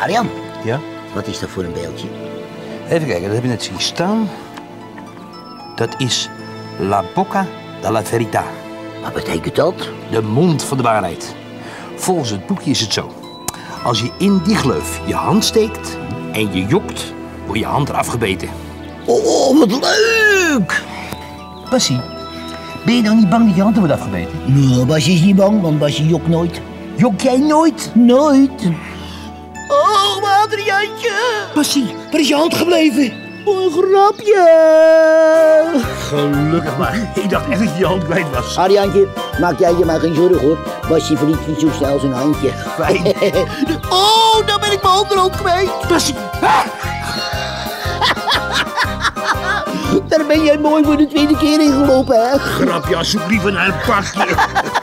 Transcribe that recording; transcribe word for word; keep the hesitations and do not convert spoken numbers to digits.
Arjan, Ja? wat is dat voor een beeldje? Even kijken, dat heb je net zien staan. Dat is La Bocca della Verità. Wat betekent dat? De mond van de waarheid. Volgens het boekje is het zo. Als je in die gleuf je hand steekt en je jokt, wordt je hand eraf gebeten. Oh, wat leuk! Bassie, ben je nou niet bang dat je hand er wordt afgebeten? Nou, Basje is niet bang, want Basje jokt nooit. Jok jij nooit? Nooit. Oh, mijn Adriaantje! Bassie, waar is je hand gebleven? Een grapje! Gelukkig maar. Ik dacht echt dat je je hand kwijt was. Adriaantje, maak jij je maar geen zorgen hoor. Basje verliet niet zo snel zijn handje. Fijn. Oh, dan ben ik mijn hand er ook kwijt. Bassie. Ah! Daar ben jij mooi voor de tweede keer in gelopen, hè? Grapje alsjeblieft naar een pakje.